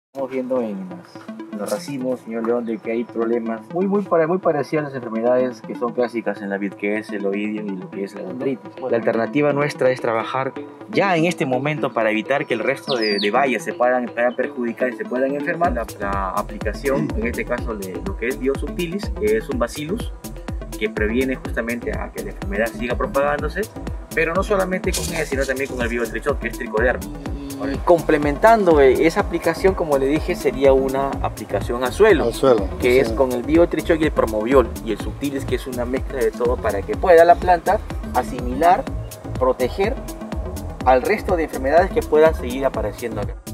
Estamos viendo en los racimos, señor León, de que hay problemas muy parecidos a las enfermedades que son clásicas en la vid, que es el oidio y lo que es la dendritis. La alternativa nuestra es trabajar ya en este momento para evitar que el resto de bayas se puedan perjudicar y se puedan enfermar. La aplicación, en este caso, de lo que es Biosubtilis, que es un bacillus que previene justamente a que la enfermedad siga propagándose, pero no solamente con ella, sino también con el biotrichot, que es tricoderma. Complementando esa aplicación, como le dije, sería una aplicación al suelo, que es con el biotrichot y el promoviol, y el subtilis, que es una mezcla de todo para que pueda la planta asimilar, proteger al resto de enfermedades que puedan seguir apareciendo acá.